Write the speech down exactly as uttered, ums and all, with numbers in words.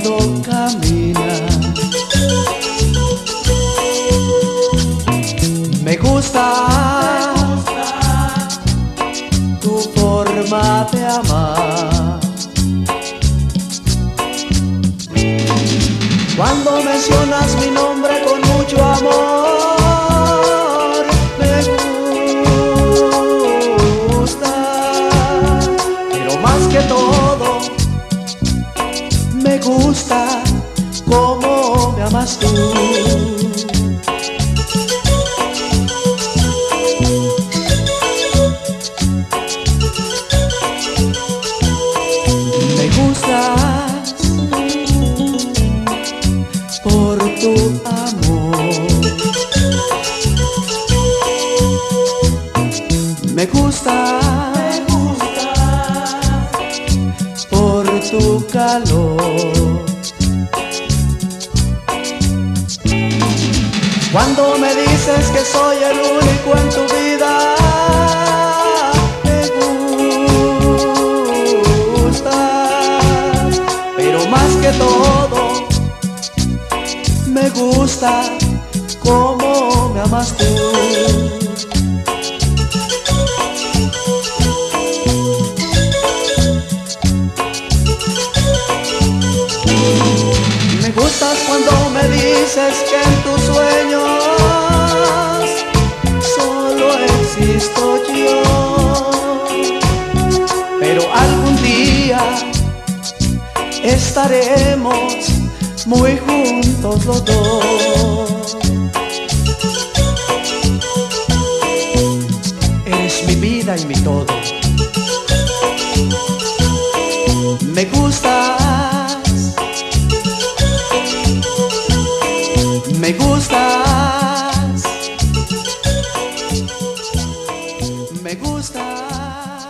cuando caminas. Me gusta tu forma de amar. Cuando mencionas mi nombre con mucho amor, me gusta. Pero más que todo, me gusta cómo me amas tú. Me gustas por tu amor. Me gustas por tu calor. Cuando me dices que soy el único en tu vida, me gustas. Pero más que todo, me gusta cómo me amas tú. Me gustas cuando me dices que en tus sueños solo existo yo. Pero algún día estaremos muy juntos los dos. Eres mi vida y mi todo. Me gustas, me gustas, me gustas.